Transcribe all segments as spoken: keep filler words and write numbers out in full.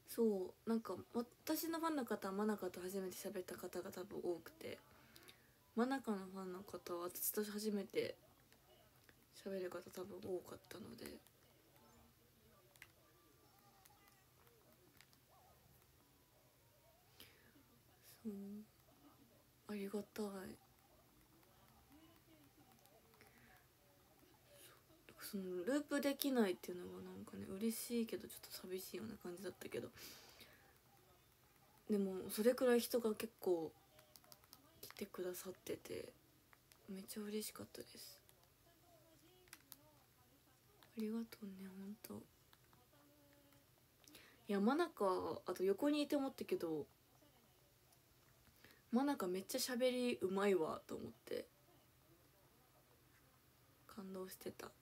そうなんか私のファンの方はマナカと初めて喋った方が多分多くて、マナカのファンの方は私と初めて喋る方多分多かったので、そうありがたい。そのループできないっていうのがなんかね嬉しいけどちょっと寂しいような感じだったけど、でもそれくらい人が結構来てくださっててめっちゃ嬉しかったです。ありがとうねほんと。いや真中あと横にいて思ったけど、真中めっちゃ喋りうまいわと思って感動してた。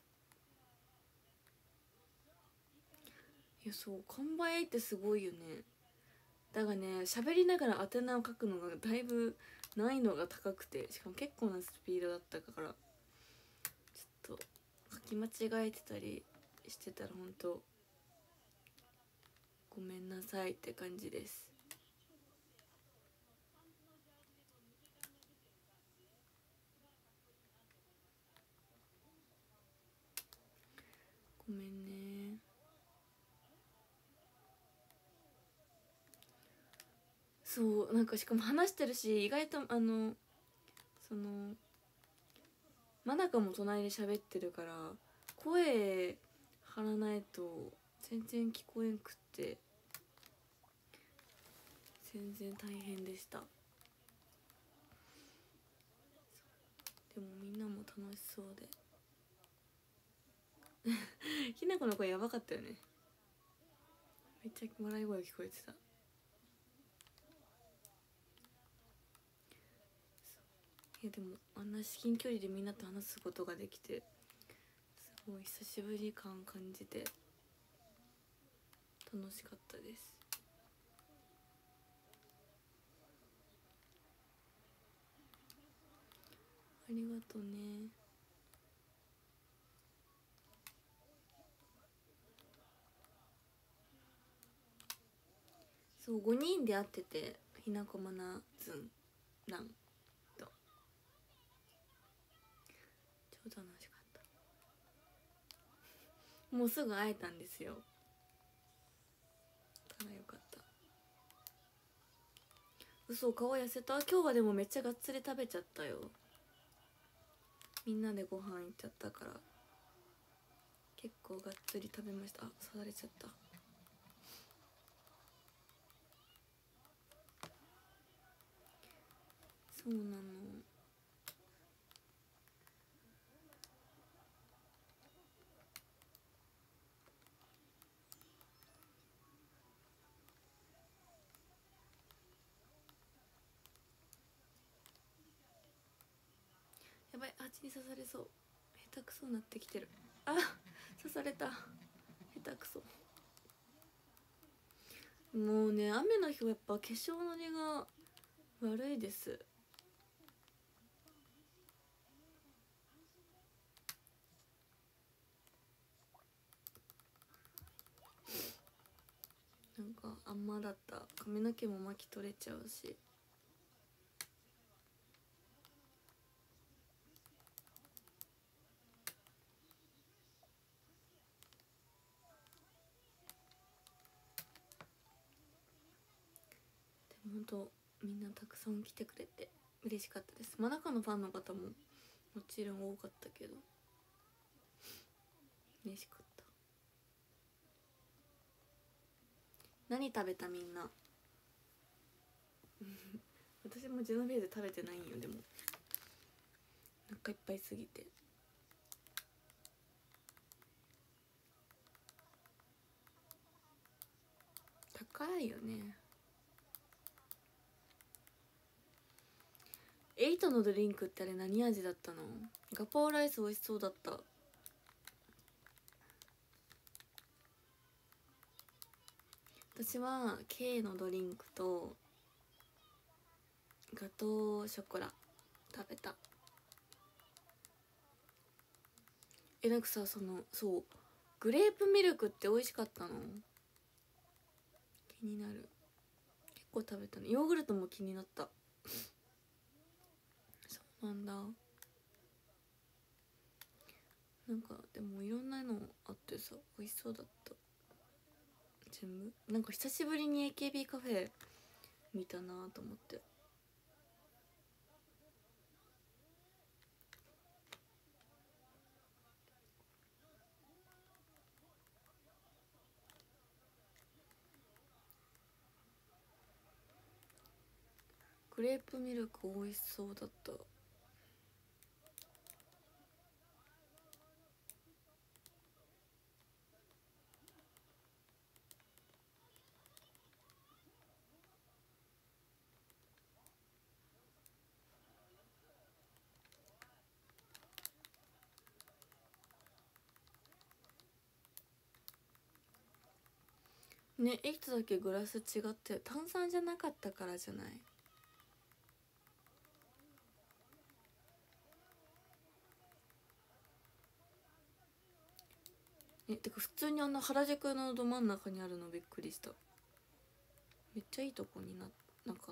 いやそう完売ってすごいよね。だがね喋りながら宛名を書くのがだいぶ難易度が高くて、しかも結構なスピードだったから、ちょっと書き間違えてたりしてたらほんとごめんなさいって感じです。ごめんね。そうなんかしかも話してるし、意外とあのその真中も隣で喋ってるから声張らないと全然聞こえんくって、全然大変でした。でもみんなも楽しそうでひなこの声やばかったよね。めっちゃ笑い声聞こえてた。いやでもあんな至近距離でみんなと話すことができてすごい久しぶり感感じて楽しかったです。ありがとうね。そうごにんで会ってて、ひなこまなずんなんと超楽しかった。もうすぐ会えたんですよ。からよかった。嘘顔痩せた。今日はでもめっちゃがっつり食べちゃったよ。みんなでご飯行っちゃったから結構がっつり食べました。あ刺されちゃった。そうなの。やばい蜂に刺されそう。下手くそになってきてる。あ刺された。下手くそ。もうね雨の日はやっぱ化粧のりが悪いです。なんかあんまだった。髪の毛も巻き取れちゃうし。でもほんとみんなたくさん来てくれて嬉しかったです。真中のファンの方ももちろん多かったけど嬉しかった。何食べたみんな私もジェノベーゼ食べてないんよ。でもお腹いっぱいすぎて。高いよね。エイトのドリンクってあれ何味だったの？ガパオライス美味しそうだった。私は K のドリンクとガトーショコラ食べた。えなんかさそのそうグレープミルクって美味しかったの？ 気になる。結構食べたね。ヨーグルトも気になった。そうなんだ。なんかでもいろんなのあってさ、美味しそうだった。全部なんか久しぶりに エーケービー カフェ見たなと思って。グレープミルク美味しそうだった。ね、いつだけグラス違って、炭酸じゃなかったからじゃない？え、てか普通にあんな原宿のど真ん中にあるのびっくりした。めっちゃいいとこにななかった？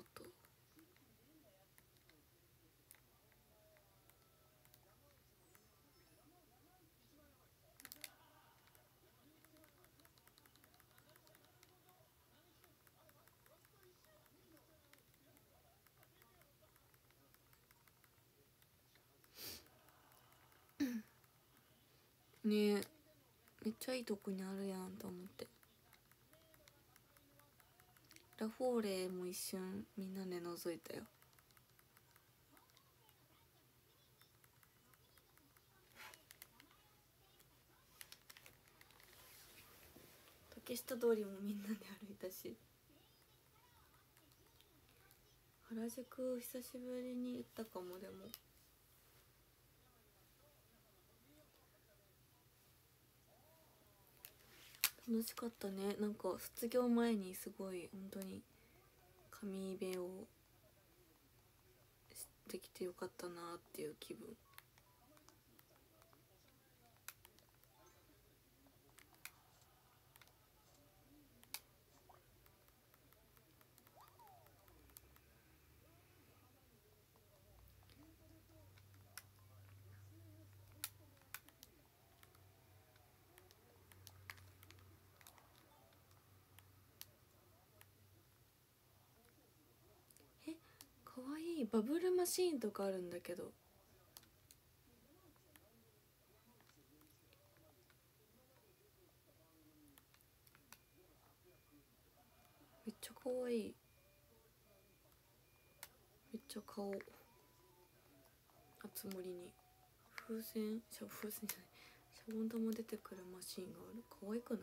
ねえ、めっちゃいいとこにあるやんと思って。ラフォーレも一瞬みんなで覗いたよ。竹下通りもみんなで歩いたし。原宿久しぶりに行ったかも。でも楽しかったね。なんか卒業前にすごい本当に髪辺をできてよかったなっていう気分。え、かわいい。バブルマシーンとかあるんだけど。めっちゃかわいい。めっちゃ顔あつ森に風船しゃ風船じゃないシャボン玉出てくるマシーンがある。かわいくない？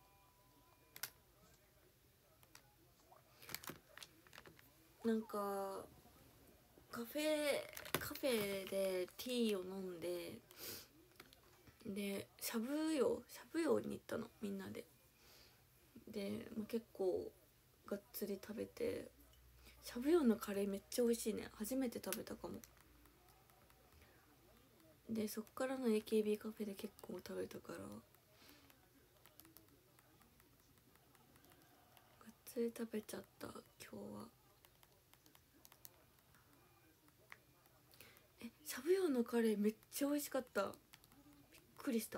なんかカフェカフェでティーを飲んで、でしゃぶ葉しゃぶ葉に行ったのみんなで。で、まあ、結構がっつり食べて、しゃぶ葉のカレーめっちゃ美味しいね。初めて食べたかも。でそっからの エーケービー カフェで結構食べたから、がっつり食べちゃった今日は。え、しゃぶ葉のカレーめっちゃ美味しかった。びっくりした。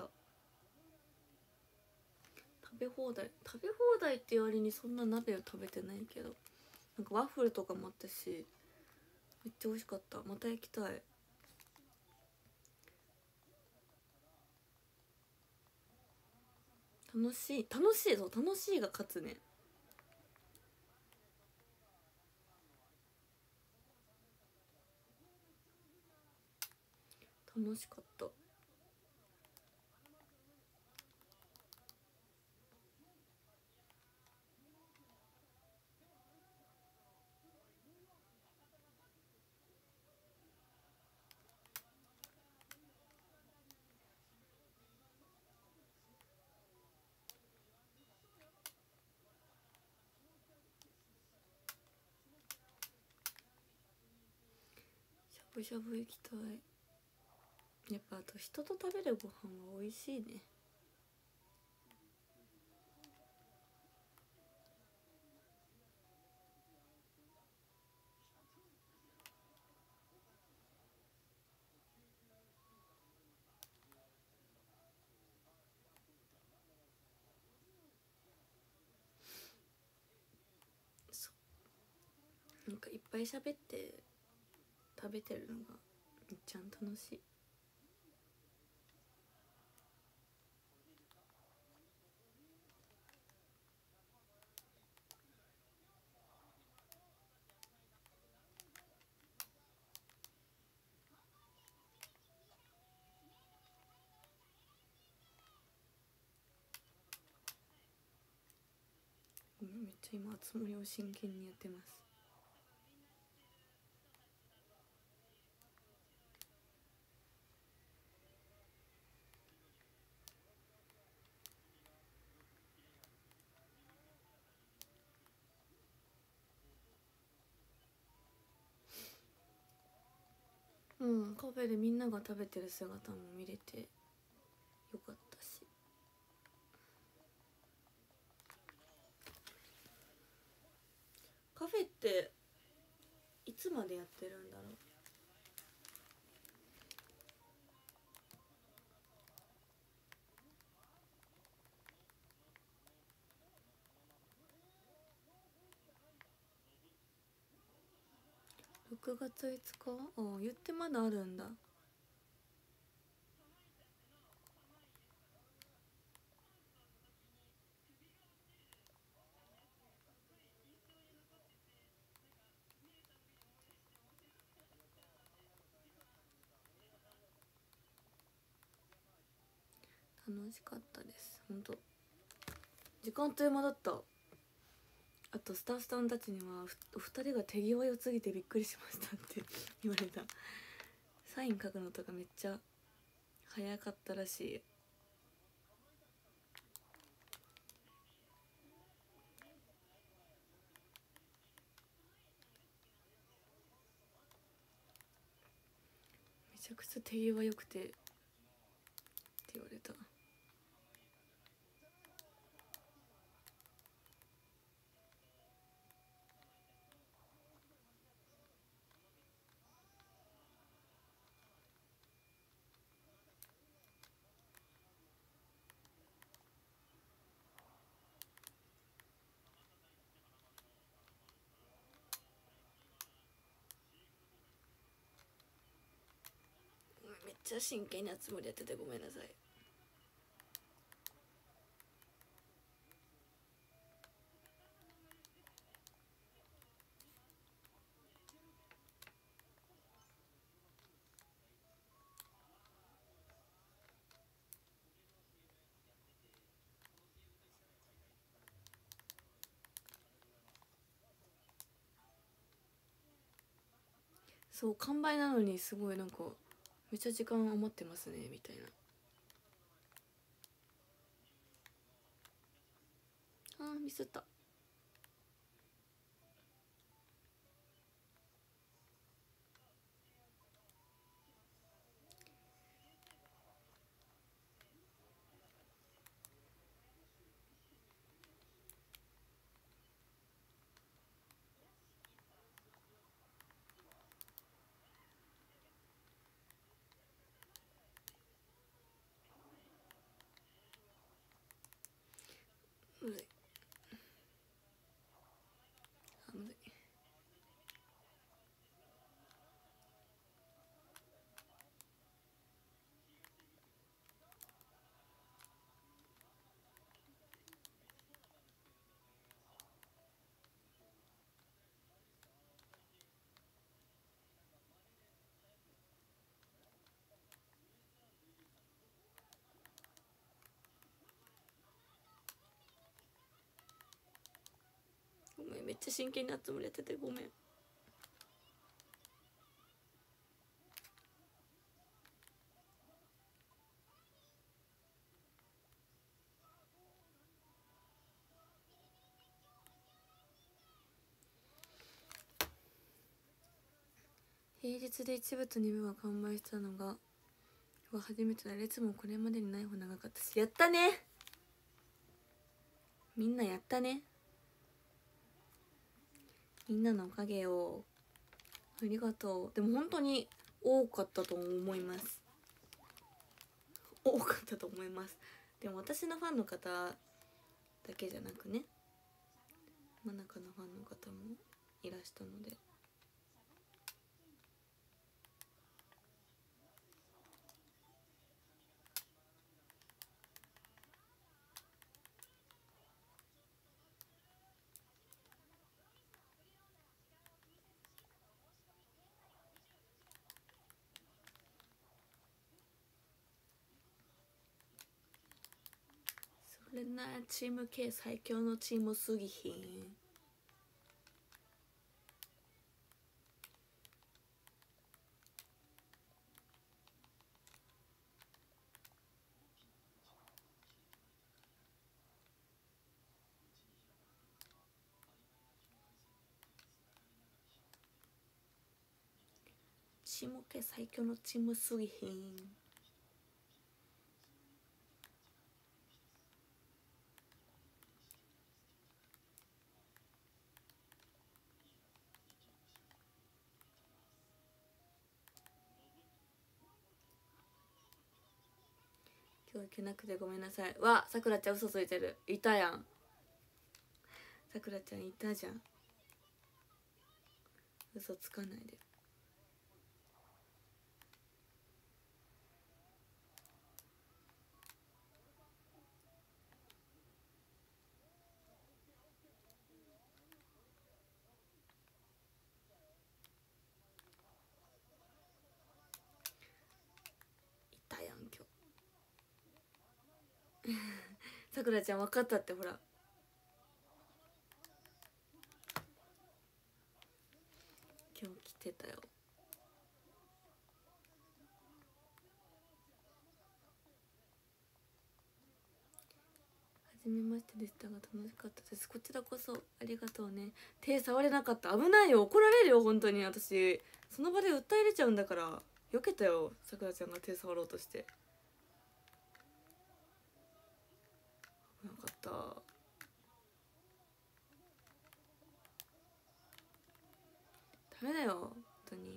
食べ放題食べ放題っていう割にそんな鍋を食べてないけど、なんかワッフルとかもあったし、めっちゃ美味しかった。また行きたい。楽しい楽しいそう楽しいが勝つね。楽しかった。しゃぶしゃぶ行きたい。やっぱあと人と食べるご飯は美味しいね。 かいっぱい喋って食べてるのがいっちゃん楽しい。めっちゃ今つもりを真剣にやってます。うん、カフェでみんなが食べてる姿も見れてよかったし。カフェっていつまでやってるんだろう。ろくがついつか、ああ言ってまだあるんだ。楽しかったです。本当時間あっという間だった。あとスタッフさんたちにはお二人が手際良すぎてびっくりしましたって言われた。サイン書くのとかめっちゃ早かったらしい。めちゃくちゃ手際良くてって言われた。めっちゃ真剣なつもりやっててごめんなさい。そう完売なのにすごいなんかめっちゃ時間余ってますねみたいな。あーミスった。むずい。あむずい。ごめんめっちゃ真剣なつもりやっててごめん。平日で一部と二部は完売したのがは初めてだ。列もこれまでにないほど長かったし、やったね。みんなやったね。みんなのおかげよ。ありがとう。でも本当に多かったと思います。多かったと思います。でも私のファンの方だけじゃなくね、真中のファンの方もいらしたのでれなチーム系最強のチームすぎひん。チーム系最強のチームすぎひん。今日行けなくてごめんなさい。わ、さくらちゃん嘘ついてる。いたやん。さくらちゃんいたじゃん。嘘つかないで。いたやん今日。さくらちゃん分かったってほら。今日来てたよ。初めましてでしたが楽しかったです。こちらこそありがとうね。手触れなかった。危ないよ、怒られるよ本当に。私その場で訴え入れちゃうんだから。よけたよ、さくらちゃんが手触ろうとして。危なかった。ダメだよ本当に。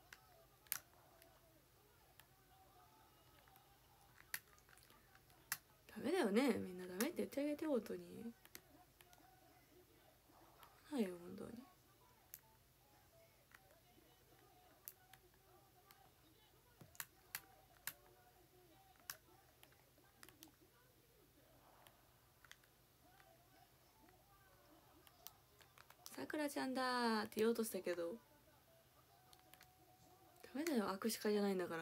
ダメだよね、みんなダメって言ってあげて本当に。危ないよ本当に。さくらちゃんだーって言おうとしたけどダメだよ、握手会じゃないんだから。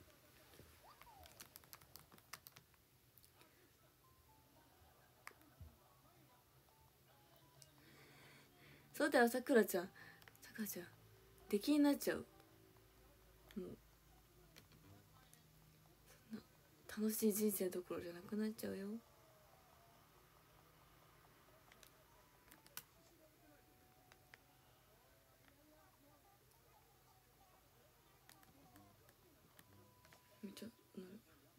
そうだよさくらちゃん。さくらちゃん出来になっちゃう。もうそんな楽しい人生どころじゃなくなっちゃうよ。めっちゃなる。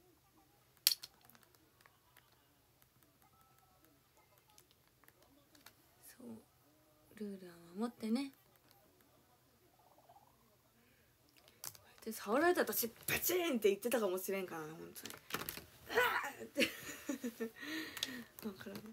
そうルールは守ってね。で触られたら私パチンって言ってたかもしれんからね本当に。あーって分からない。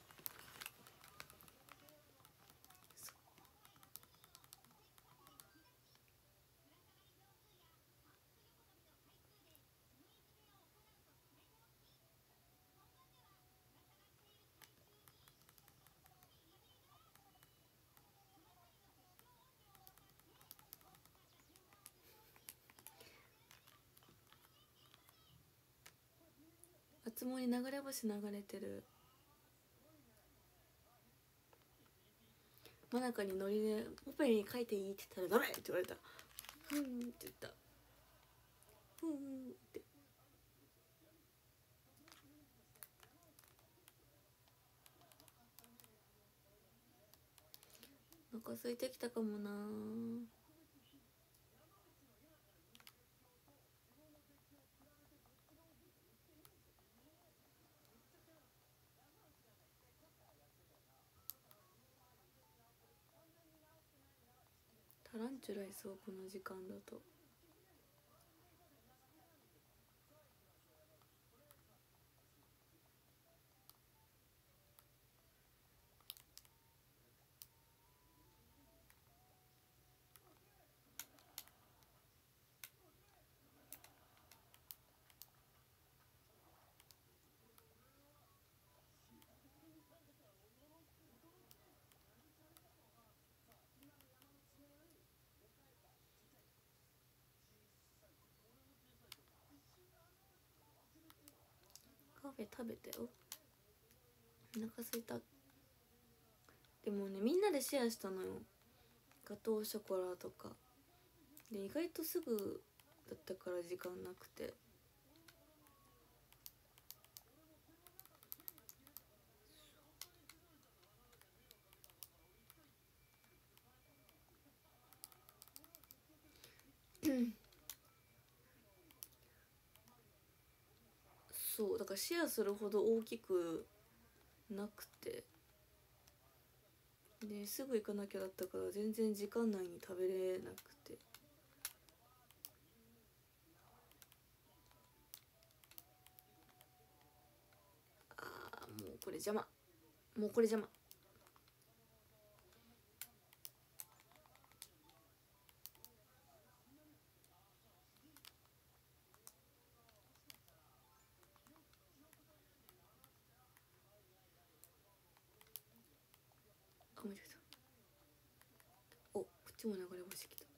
あつ森流れ星流れてる。真中にノリで「オペに書いていい?」って言ったら「ダメ!」って言われた。「ふん」って言った。「ふん」ってお腹空いてきたかもな。タランチュラいそうこの時間だと。カフェ食べたよ。 お腹すいた。でもねみんなでシェアしたのよ、ガトーショコラとかで。意外とすぐだったから時間なくて。そうだからシェアするほど大きくなくて、ですぐ行かなきゃだったから全然時間内に食べれなくて。あーもうこれ邪魔、もうこれ邪魔。あ間違えた。おこっちも流れ星きた。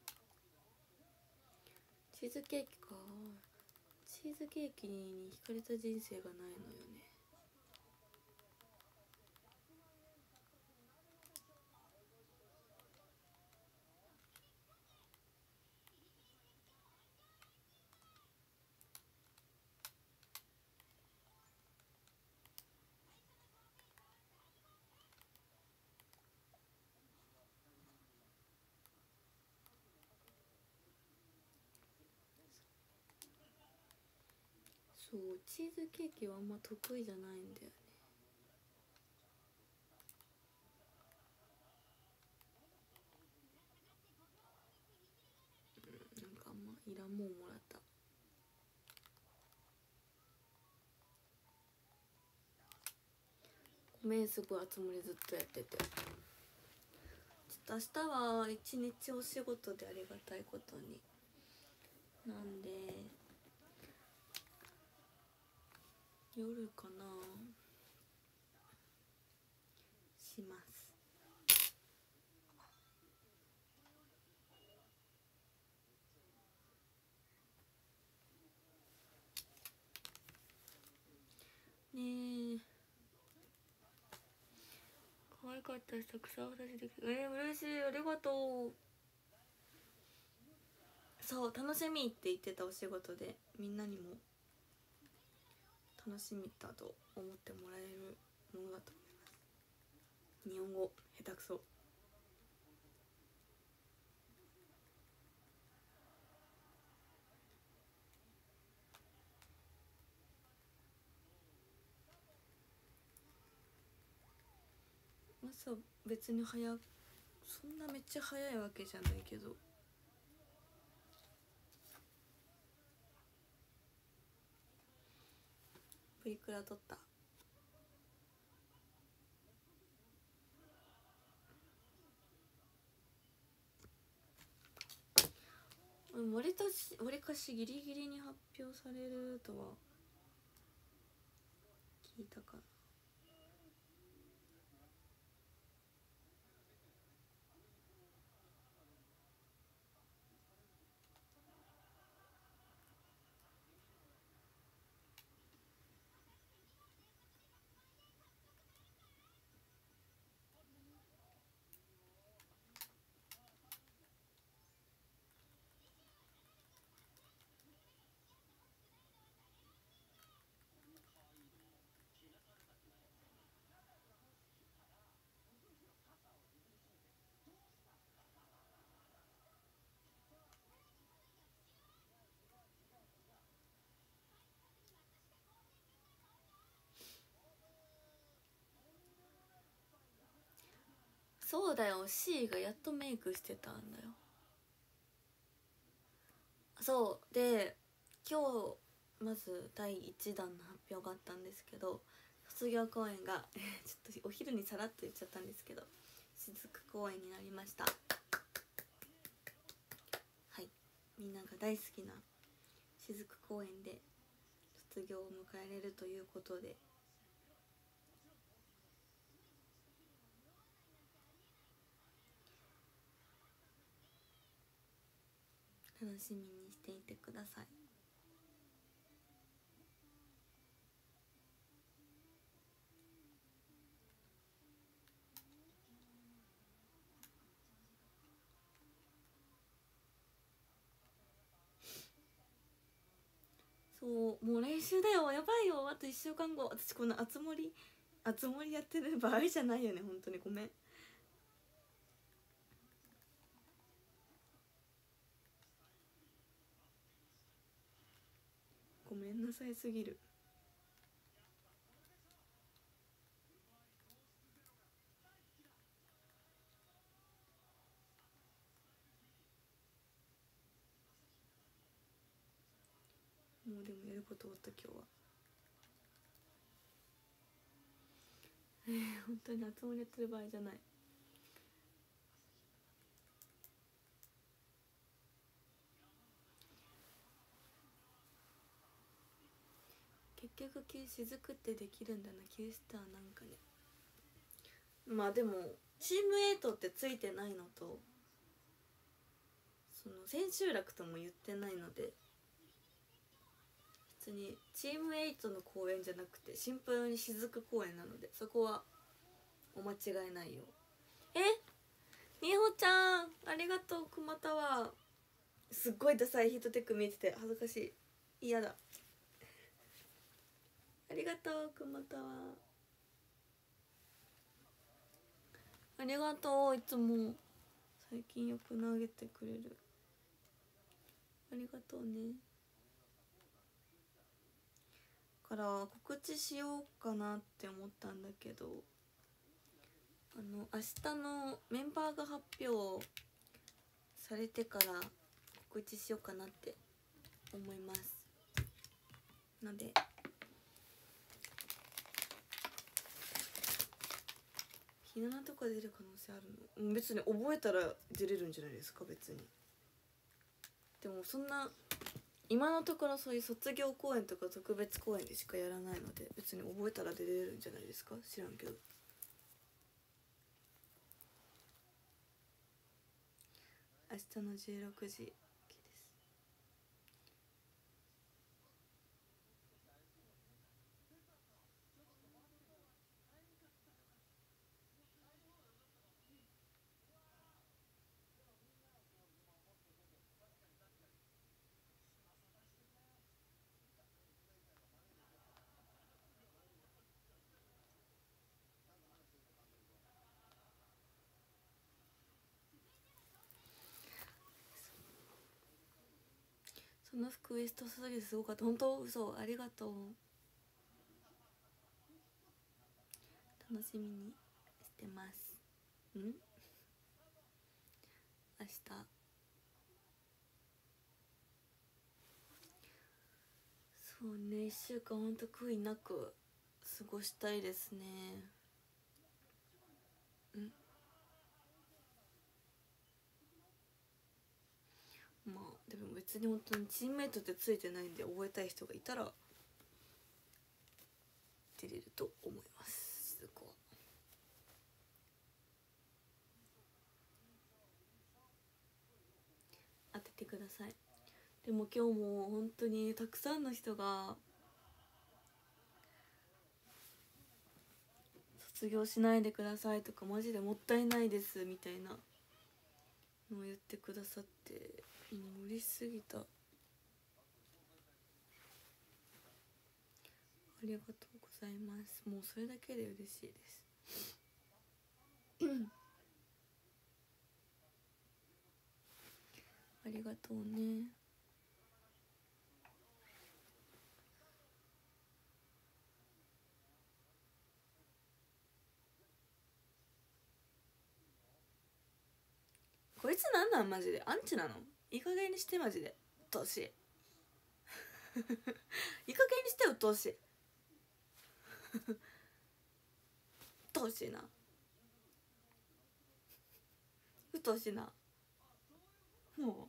チーズケーキか。チーズケーキに惹かれた人生がないのよね。そうチーズケーキはあんま得意じゃないんだよね。うんなんかあんまいらんもんもらった。ごめんすごいつもりずっとやってて。ちょっと明日は一日お仕事でありがたいことになんで夜かなします。ねえ可愛かったしたくさんお話できる。えー、嬉しいありがとう。そう楽しみって言ってたお仕事で、みんなにも楽しみだと思ってもらえるものだと思います。日本語下手くそ。朝別に早そんなめっちゃ早いわけじゃないけど、プリクラ撮った。わりかしわりかしギリギリに発表されるとは聞いたかな。そうだよ C がやっとメイクしてたんだよ。そうで今日まずだいいちだんの発表があったんですけど、卒業公演がちょっとお昼にさらっと言っちゃったんですけど雫公演になりました。はいみんなが大好きな雫公演で卒業を迎えれるということで、楽しみにしていてください。 そうもう練習だよ、やばいよ、あといっしゅうかんご。私このあつ森あつ森やってる場合じゃないよね、本当にごめん。ごめんなさいすぎる。もうでもやること終わった今日は。えー、本当にあつ森やってる場合じゃない。結局き雫ってできるんだな、きゅうスターなんかね。まあでもチームエイトってついてないのと、その千秋楽とも言ってないので、普通にチームエイトの公演じゃなくてシンプルに雫公演なので、そこはお間違いないよ。え、みほちゃんありがとう。くまたはすっごいダサいヒートテック見えてて恥ずかしい、嫌だ。ありがとうくまたは、ありがとう。いつも最近よく投げてくれる、ありがとうね。から告知しようかなって思ったんだけど、あの明日のメンバーが発表されてから告知しようかなって思いますので、ひななとか出る可能性あるの？別に覚えたら出れるんじゃないですか、別に。でもそんな今のところそういう卒業公演とか特別公演でしかやらないので、別に覚えたら出れるんじゃないですか、知らんけど。明日のじゅうろくじです。その服ウエストすぎてすごかった。本当？嘘、ありがとう。楽しみにしてます。ん？明日そうね、いっしゅうかんほんと悔いなく過ごしたいですね。ん？まあでも別に本当にチームメイトってついてないんで、覚えたい人がいたら出れると思います。静子は当ててください。でも今日も本当にたくさんの人が卒業しないでくださいとか、マジでもったいないですみたいなのを言ってくださって、もう嬉しすぎた。ありがとうございます。もうそれだけで嬉しいですありがとうね。こいつなんなんマジで、アンチなの？いい加減にして、マジでうっとうしいいい加減にしてうっとうしいうっとうしいな、うっとうしいな。も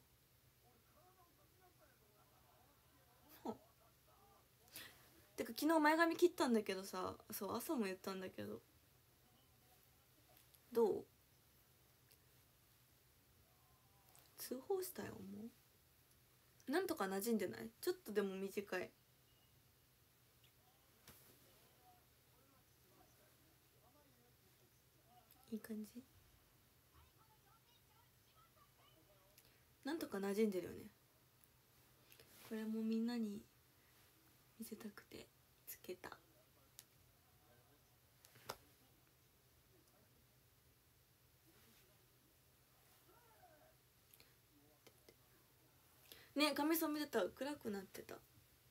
うもうてか昨日前髪切ったんだけどさ、そう朝も言ったんだけど、どう？通報したよ。もうなんとか馴染んでない？ちょっとでも短い。いい感じ。なんとか馴染んでるよね。これもみんなに見せたくてつけた。ね、髪染めてた、暗くなってた。ち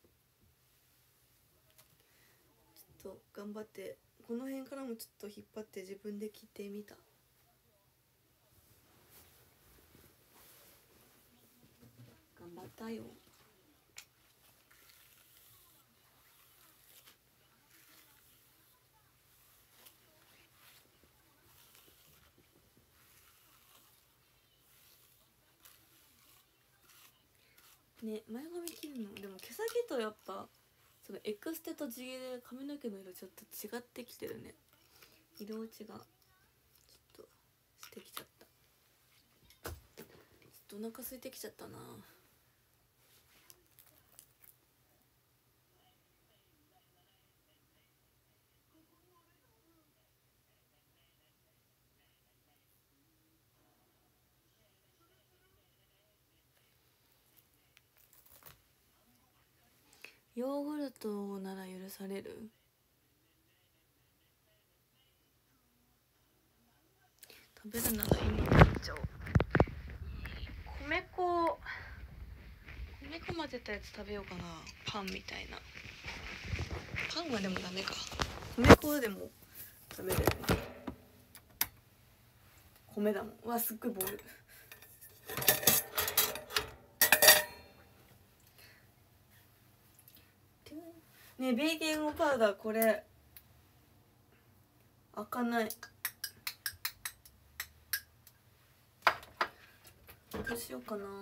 ょっと頑張ってこの辺からもちょっと引っ張って自分で切ってみた。頑張ったよ。ね、前髪切るのでも毛先とやっぱそのエクステと地毛で髪の毛の色ちょっと違ってきてるね。色落ちがちょっとしてきちゃった。ちょっとお腹空いてきちゃったな。ヨーグルトなら許される？食べるならいいの食べちゃおう。米粉米粉混ぜたやつ食べようかな。パンみたいな。パンはでもダメか。米粉でも食べれるね。米だもん。うわ、すっごいボール。ねえ、ベーキングパウダーこれ開かない。どうしようかな。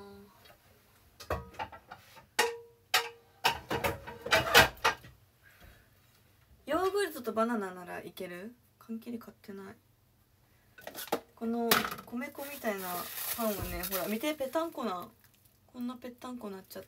ヨーグルトとバナナならいける？缶切り買ってない。この米粉みたいなパンをね、ほら見て、ぺたんこな、こんなぺったんこなっちゃった。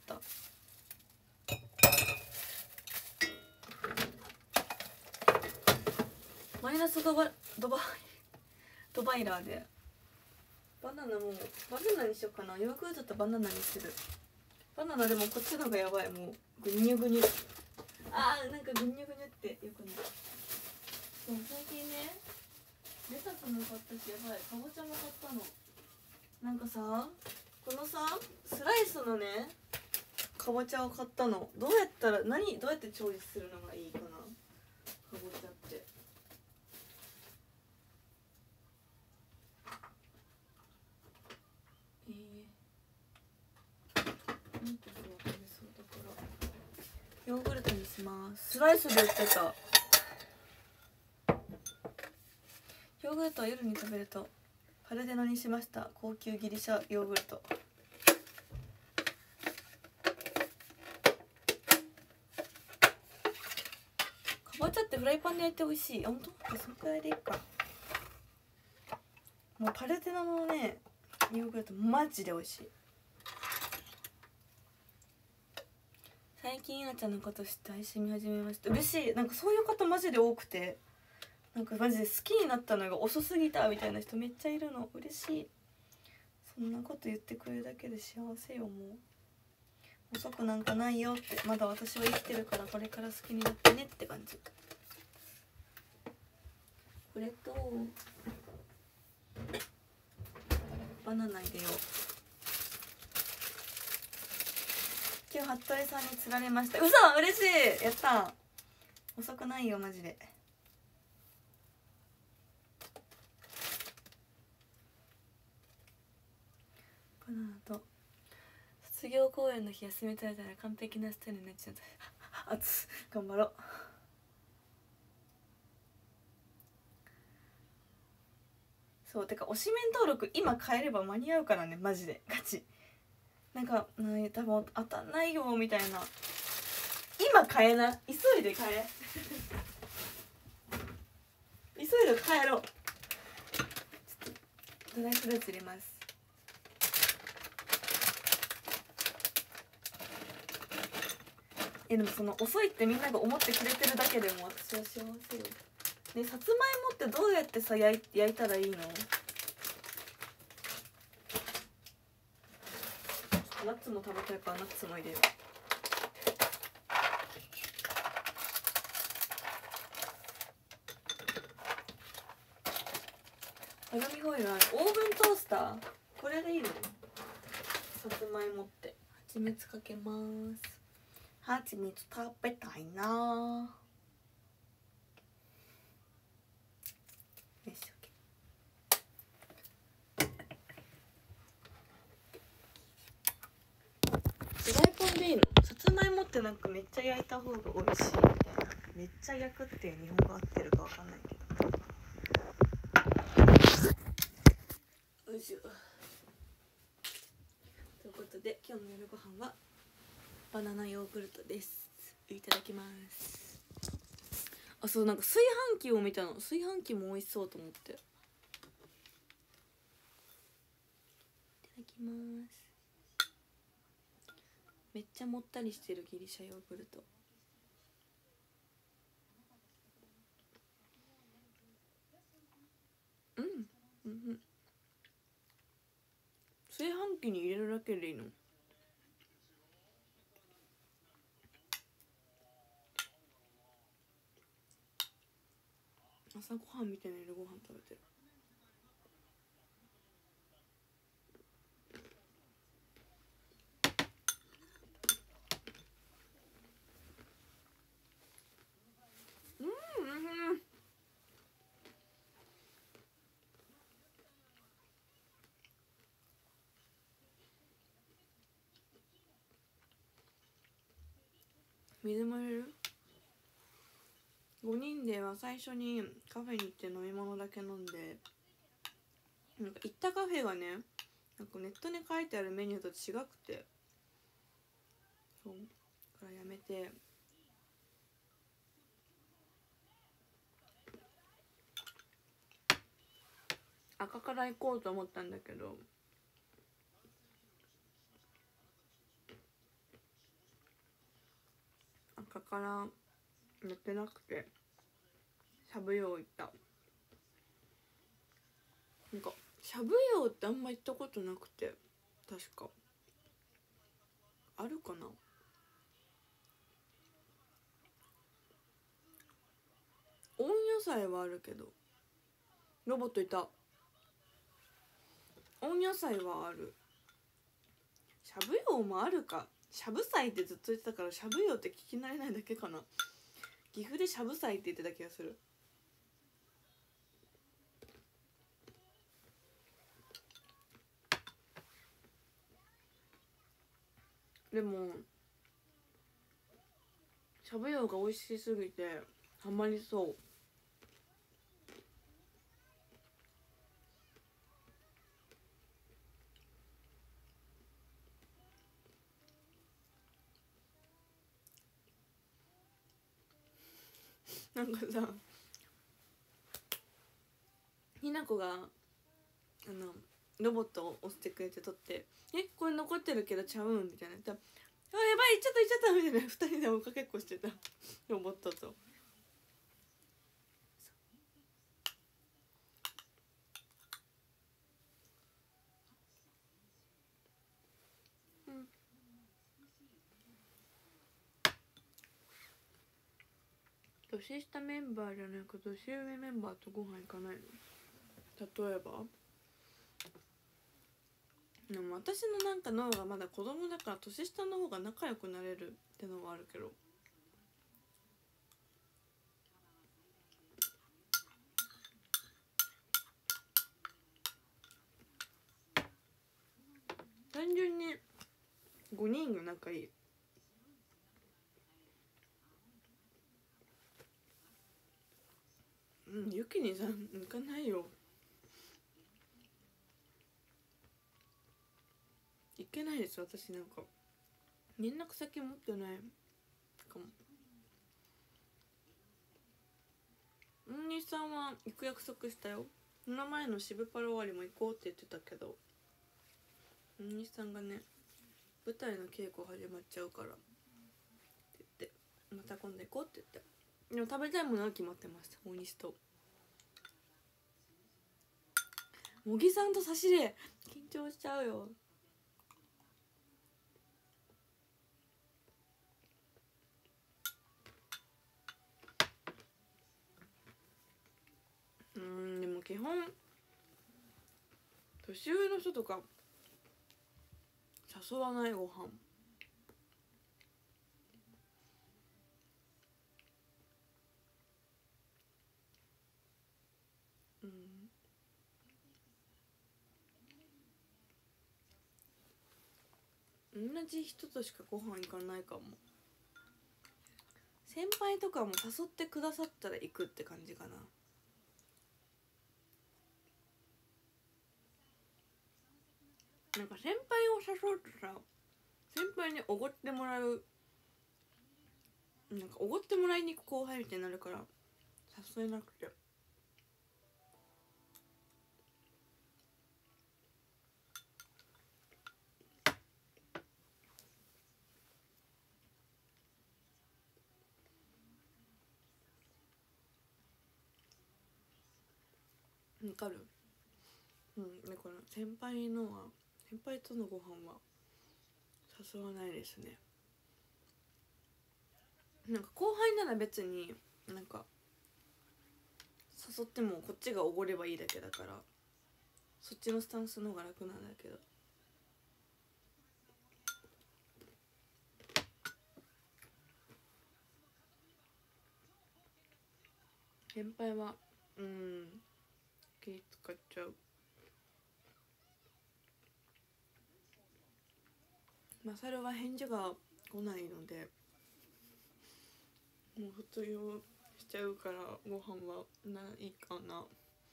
マイナスドバドバドバイラーでバナナもバナナにしようかな。ヨーグルトとバナナにする。バナナでもこっちのがやばい。もうぐにゅぐにゅ。あー、なんかぐにゅぐにゅってよくない。でも最近ね、レタスも買ったし、やばい、かぼちゃも買ったの。なんかさ、このさスライスのねかぼちゃを買ったの。どうやったら何どうやって調理するのがいいかな、かぼちゃって。えー、なんとそう食べそうだからヨーグルトにします。スライスで売ってた。ヨーグルトは夜に食べるとパルデノにしました。高級ギリシャヨーグルト。かぼちゃってフライパンで焼いて美味しい。あ、ほんと？そのくらいでいいか。もうパルデノのねヨーグルトマジで美味しい。最近あちゃんのこと知って愛しみ始めました。嬉しい。なんかそういう方マジで多くて、なんかマジで好きになったのが遅すぎたみたいな人めっちゃいるの。嬉しい。そんなこと言ってくれるだけで幸せよ。もう遅くなんかないよって、まだ私は生きてるからこれから好きになってねって感じ。これとバナナ入れよう。今日服部さんに釣られました。嘘、嬉しい。やった。遅くないよマジで。バナナと卒業公演の日休み取れたら完璧なスタイルになっちゃった。あつ頑張ろう。そうてか推しメン登録今変えれば間に合うからね、マジでガチ。なんか多分当たんないよみたいな。今変えな、急いで変え急いで変えろ。ちょっとドライフルーツ入れます。えでもその遅いってみんなが思ってくれてるだけでも私は幸せよ。ね、さつまいもってどうやってさ焼い焼いたらいいの？ナッツも食べたいからナッツも入れよう。 アルミホイルある。オーブントースターこれでいいの？さつまいもってはちみつかけます。はちみつ食べたいな。よし、フライパンでいいの？さつまいもってなんかめっちゃ焼いた方が美味しいみたいな。めっちゃ焼くっていう日本語合ってるかわかんないけど。よいしょ。ということで今日の夜ご飯はバナナヨーグルトです。いただきます。あ、そう、なんか炊飯器を見たの。炊飯器も美味しそうと思って。いただきます。めっちゃもったりしてるギリシャヨーグルト。うん、うん、炊飯器に入れるだけでいいの？朝ごはんみたいな夜ご飯食べてる。うん、うん、水も入れる？ごにんでは最初にカフェに行って飲み物だけ飲んで、なんか行ったカフェがね、なんかネットに書いてあるメニューと違くて、そうだからやめて、赤から行こうと思ったんだけど、赤からやってなくてしゃぶ葉行った。なんかしゃぶ葉ってあんま行ったことなくて、確かあるかな。温野菜はあるけど、ロボットいた。温野菜はある。しゃぶ葉もあるか。しゃぶ菜ってずっと言ってたからしゃぶ葉って聞き慣れないだけかな。岐阜でしゃぶ菜って言ってた気がする。でもしゃぶ葉が美味しすぎてハマりそう。なんかさ、ひなこがあのロボットを押してくれて撮って「えこれ残ってるけどちゃうん?」みたいな言ったら「あやばい行っちゃった行っちゃった」みたいなふたりで追っかけっこしてたロボットと。うん、年下メンバーじゃなく年上メンバーとご飯行かないの？例えばでも私のなんか脳がまだ子供だから年下の方が仲良くなれるってのはあるけど、単純にごにんが仲いい。うん、ゆきにさん行かないよ。行けないです。私なんか連絡先持ってないかも。うんにさんは行く約束したよ。この前の渋パラ終わりも行こうって言ってたけど、うんにさんがね舞台の稽古始まっちゃうからって言って、また今度行こうって言って。でも食べたいものは決まってます。大西と茂木さんと差しで緊張しちゃうよ。うん、でも基本年上の人とか誘わないご飯。同じ人としかご飯行かないかも。先輩とかも誘ってくださったら行くって感じかな。なんか先輩を誘うとさ、先輩におごってもらう、なんかおごってもらいに行く後輩みたいになるから誘えなくて。わかる。うん、だから先輩のは先輩とのご飯は誘わないですね。なんか後輩なら別になんか誘ってもこっちがおごればいいだけだから、そっちのスタンスの方が楽なんだけど。先輩はうん気使っちゃう。マサルは返事が来ないのでもう卒業しちゃうからご飯はないかな。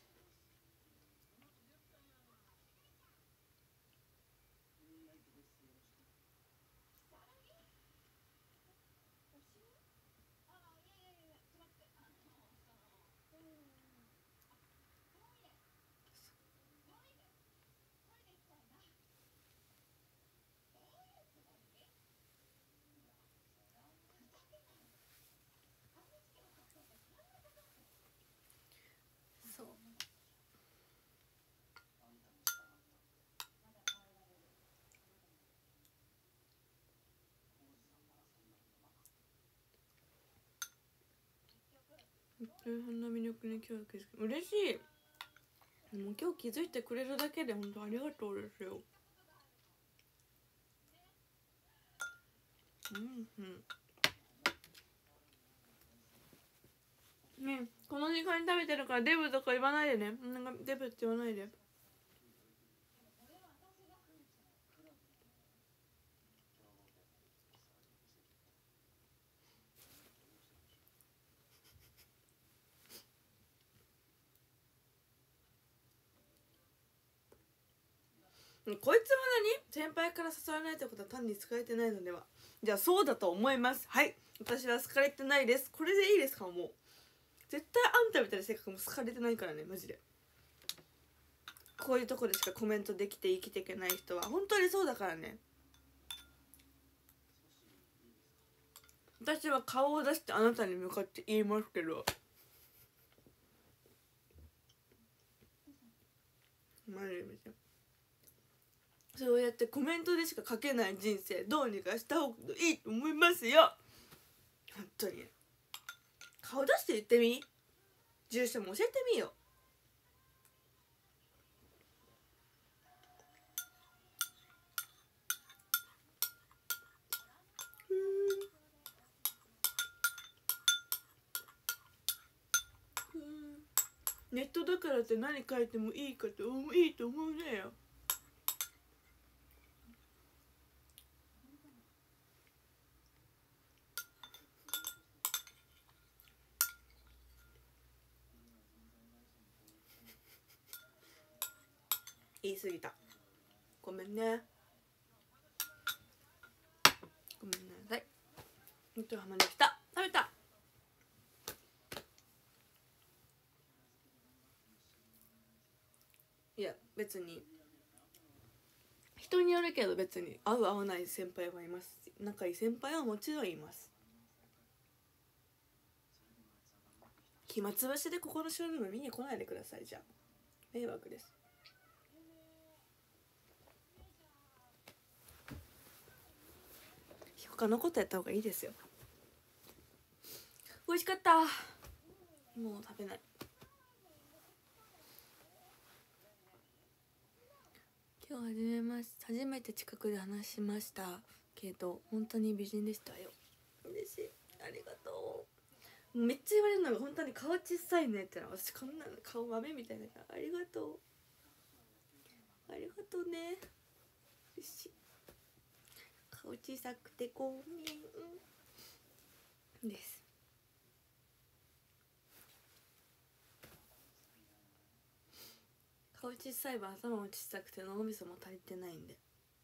そう。そんな魅力に今日気づく、嬉しい。もう今日気づいてくれるだけで本当ありがとうですよ。うんうん。ね、この時間に食べてるからデブとか言わないでね。なんかデブって言わないで。こいつも何、先輩から誘わないってことは単に好かれてないのでは。じゃあそうだと思います。はい、私は好かれてないです。これでいいですか。もう絶対あんたみたいな性格も好かれてないからね、マジで。こういうとこでしかコメントできて生きていけない人は本当にそうだからね。私は顔を出してあなたに向かって言いますけど、マジでそうやってコメントでしか書けない人生どうにかした方がいいと思いますよ。本当に顔出して言ってみ、住所も教えてみよ。うん、ネットだからって何書いてもいいかといいと思うねよ。言い過ぎた、ごめんね、ごめんなさい。本当に浜に来た。食べた。いや別に人によるけど、別に合う合わない先輩はいますし、仲いい先輩はもちろんいます。暇つぶしでここのショールーム見に来ないでください。じゃあ迷惑です。他のことやった方がいいですよ。美味しかった。もう食べない。 今日初めまし初めて近くで話しましたけど本当に美人でしたよ。嬉しい、ありがとう。めっちゃ言われるのが本当に顔小さいねってのは、私こんな顔豆みたいなから、ありがとうありがとうね、嬉しい。顔小さくてごめんです。顔小さいわ、頭も小さくて脳みそも足りてないんで。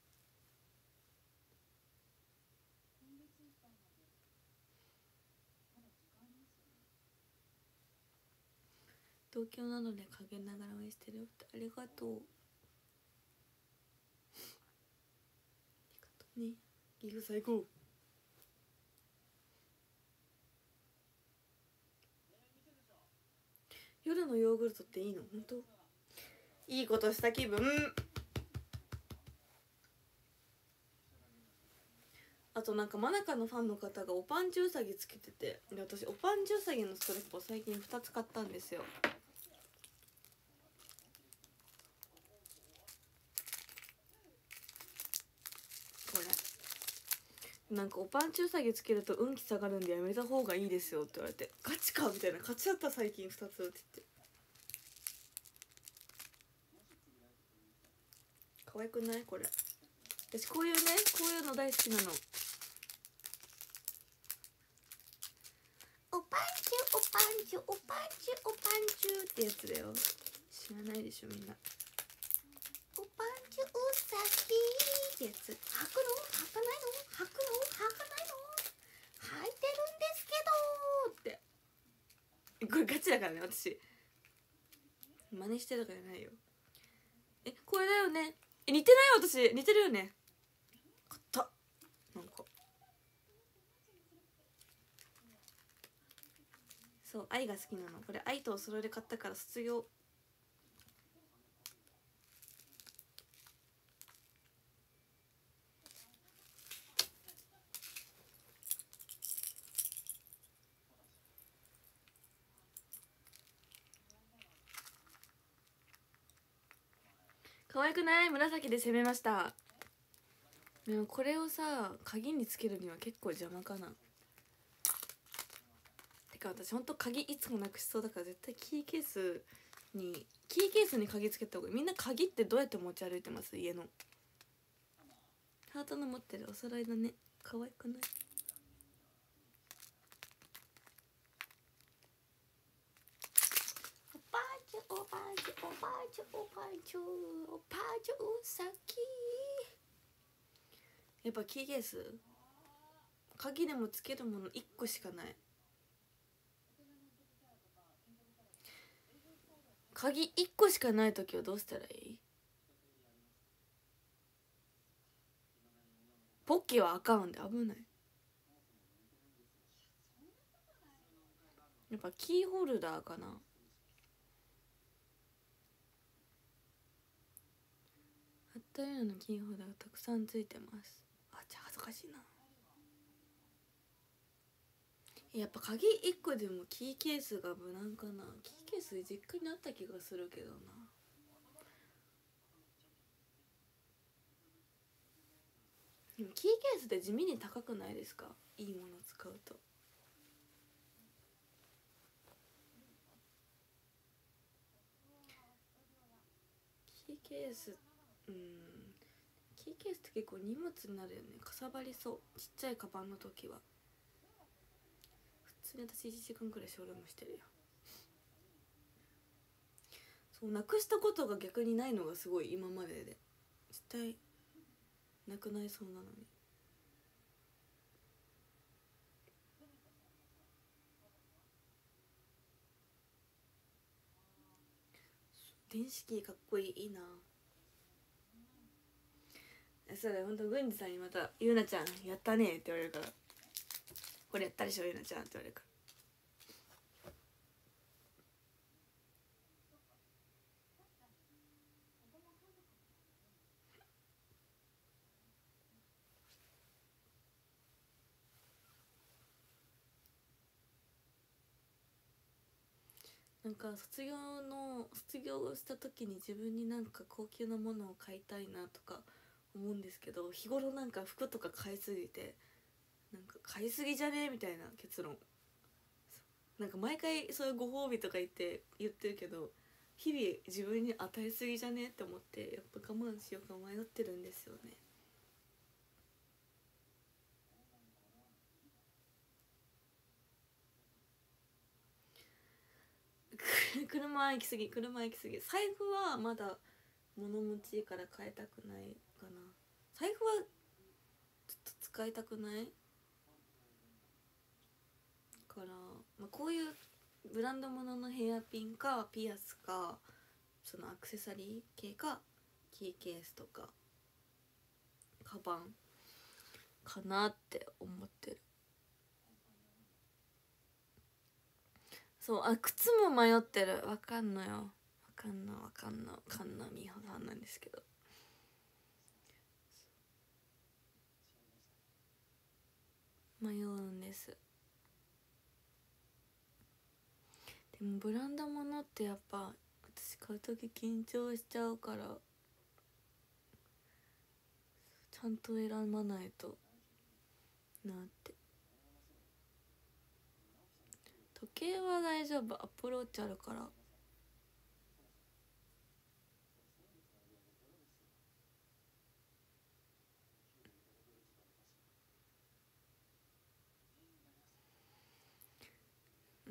東京なので陰ながら応援してるよって、ありがとうありがとうね。ギフ最高。夜のヨーグルトっていいの？本当いいことした気分。あとなんかマナカのファンの方がおぱんちゅうさぎつけてて、で私おぱんちゅうさぎのストレップを最近ふたつ買ったんですよ。これなんかおぱんちゅうさぎつけると運気下がるんでやめた方がいいですよって言われて、ガチかみたいな、買っちゃった最近ふたつって言って。可愛くないこれ？私こういうね、こういうの大好きなの。おぱんちゅうおぱんちゅうおぱんちゅうおぱんちゅうってやつだよ。知らないでしょみんな。おぱんちゅうさぎってやつ。履くの？履かないの？履くの？履かないの？履いてるんですけどって。これガチだからね、私真似してたからないよ。え、これだよね。え、似てない？私似てるよね。買った。なんかそう、愛が好きなの。これ愛とお揃いで買ったから卒業。可愛くない？紫で攻めました。でもこれをさ鍵につけるには結構邪魔かな。てか私ほんと鍵いつもなくしそうだから、絶対キーケースにキーケースに鍵つけた方がいい。みんな鍵ってどうやって持ち歩いてます？家の。ハートの持ってるお揃いだね。可愛くない？おぱんちゅおぱんちゅおぱんちゅおぱんちゅおぱんちゅうさぎ。やっぱキーケース鍵でもつけるものいっこしかない。鍵いっこしかない時はどうしたらいい？ポッキーはあかんで危ない。やっぱキーホルダーかな。貼ったようなキーホルダーがたくさんついてます。あ、じゃあ恥ずかしいな。やっぱ鍵いっこでもキーケースが無難かな。キーケース実家にあった気がするけどな。でもキーケースって地味に高くないですか？いいもの使うと。キーケース、うん、キーケースって結構荷物になるよね。かさばりそう。ちっちゃいカバンの時は。普通に私いちじかんくらいショールームしてるよ。そう、なくしたことが逆にないのがすごい今までで。絶対なくなりそうなのに。電子キーかっこいい。いいな。そうだよ、ほんと郡司さんにまた「ゆうなちゃんやったね」って言われるから、これやったでしょゆうなちゃんって言われるから。 なんか卒業の卒業した時に自分になんか高級なものを買いたいなとか思うんですけど、日頃なんか服とか買いすぎてなんか買いすぎじゃねえみたいな結論。なんか毎回そういうご褒美とか言って言ってるけど、日々自分に与えすぎじゃねえって思って、やっぱ我慢しようか迷ってるんですよね。車行き過ぎ車行き過ぎ。財布はまだ物持ちいいから変えたくないかな。財布はちょっと使いたくないから、まあ、こういうブランド物のヘアピンかピアスかそのアクセサリー系かキーケースとかカバンかなって思ってる。そう、あ、靴も迷ってる。わかんのよ、わかんのわかんのわかんのみほさんなんですけど、迷うんです。でもブランド物ってやっぱ私買う時緊張しちゃうから、ちゃんと選ばないとなって。時計は大丈夫、アプローチあるから。うん、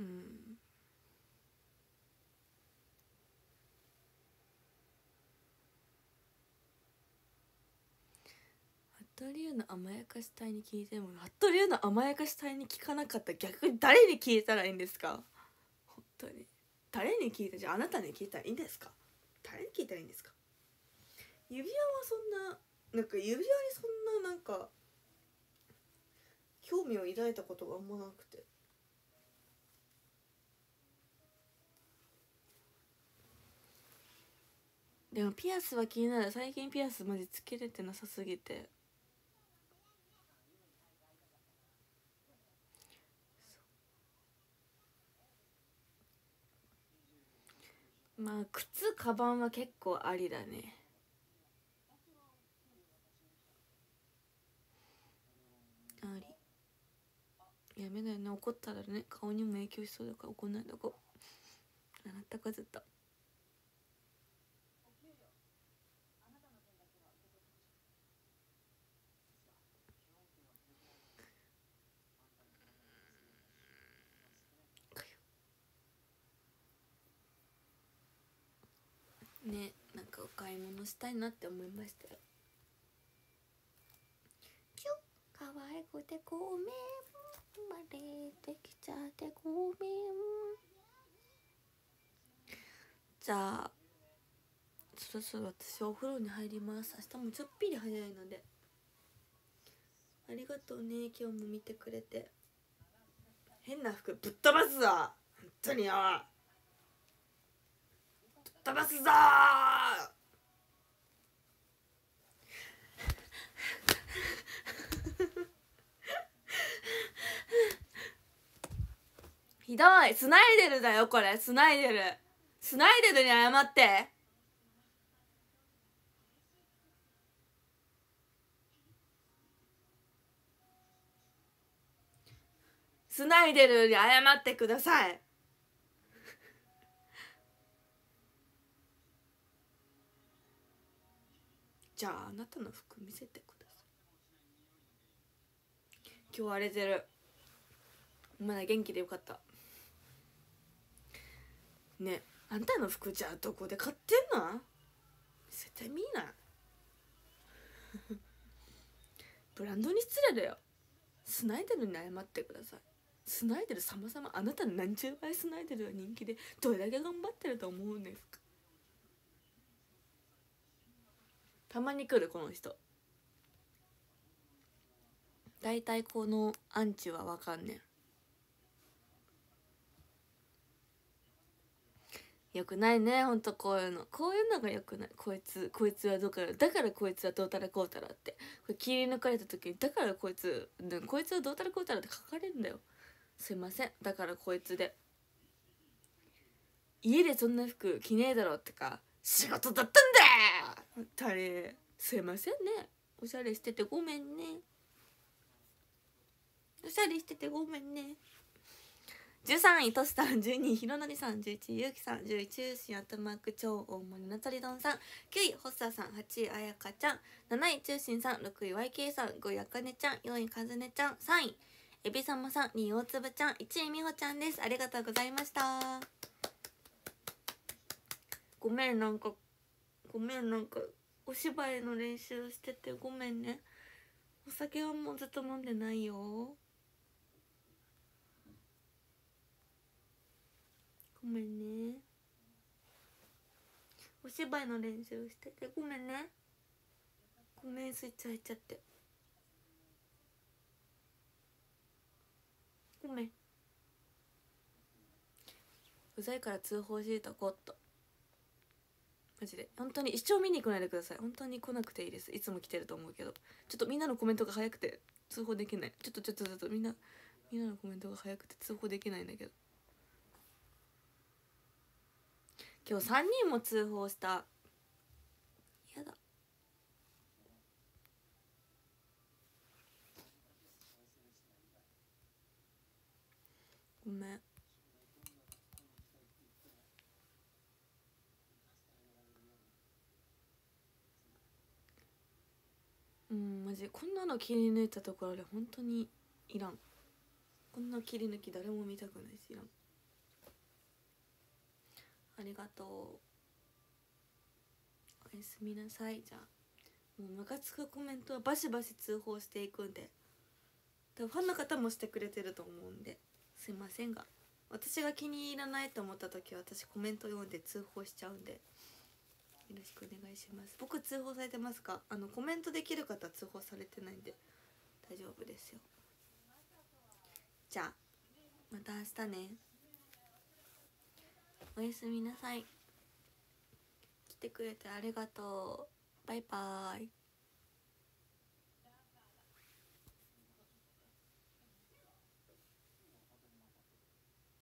服部優の甘やかし隊に聞いても、服部優の甘やかし隊に聞かなかったら逆に誰に聞いたらいいんですか。本当に誰に聞いた、じゃああなたに聞いたらいいんですか。誰に聞いたらいいんですか。指輪はそんななんか指輪にそんななんか興味を抱いたことがあんまなくて。でもピアスは気になる。最近ピアスマジつけれてなさすぎて。まあ靴カバンは結構ありだね。あり。やめだよね、怒ったらね顔にも影響しそうだから怒んないとこ。あなたかずっとね、なんかお買い物したいなって思いましたよ。キュッ、可愛くてごめん、生まれてきちゃってごめん。じゃあそろそろ私はお風呂に入ります。明日もちょっぴり早いので。ありがとうね、今日も見てくれて。変な服ぶっ飛ばすぞ本当によ、ぶっ飛ばすぞひどい。スナイデルだよこれ、スナイデル。スナイデルに謝って。スナイデルに謝ってください。じゃああなたの服見せてください。今日荒れてる。まだ元気でよかったね。あんたの服じゃあどこで買ってんの。絶対見ないブランドに失礼だよ。スナイデルに謝ってください。スナイデル様々、あなたの何十倍スナイデルは人気でどれだけ頑張ってると思うんですか。たまに来るこの人。だいたいこのアンチはわかんねん。よくないねほんと、こういうのこういうのがよくない。こいつこいつはどうからだからこいつはどうたらこうたらって、これ切り抜かれた時にだからこいつこいつはどうたらこうたらって書かれるんだよ。すいません、だからこいつで家でそんな服着ねえだろってか、仕事だったんだよたれ、すいませんね。おしゃれしててごめんね。おしゃれしててごめんね。じゅうさんいトスさん、じゅうにいひろのりさん、じゅういちいゆうきさん、じゅういちいしあとマーク超大盛りなたりどんさん、きゅういホッサーさん、はちいあやかちゃん、なない中心さん、ろくい ワイケー さん、ごいあかねちゃん、よんいかずねちゃん、さんいえびさまさん、にいおつぶちゃん、いちいみほちゃんです。ありがとうございました。ごめん、なんかごめんなんかお芝居の練習しててごめんね。お酒はもうずっと飲んでないよ。ごめんね。お芝居の練習しててごめんね。ごめん、スイッチ入っちゃって。ごめん。うざいから通報してたこっと。マジで本当に一生見に来ないでください。本当に来なくていいです。いつも来てると思うけど、ちょっとみんなのコメントが早くて通報できない。ちょっとちょっとちょっとみんなみんなのコメントが早くて通報できないんだけど、今日さんにんも通報した。やだ。ごめん。うん、マジこんなの切り抜いたところで本当にいらん。こんな切り抜き誰も見たくないしいらん。ありがとう。おやすみなさい。じゃあもうムカつくコメントはバシバシ通報していくんで、多分ファンの方もしてくれてると思うんで、すいませんが、私が気に入らないと思った時は私コメント読んで通報しちゃうんで、よろしくお願いします。僕通報されてますか？あのコメントできる方通報されてないんで大丈夫ですよ。じゃあまた明日ね。おやすみなさい。来てくれてありがとう。バイバーイ。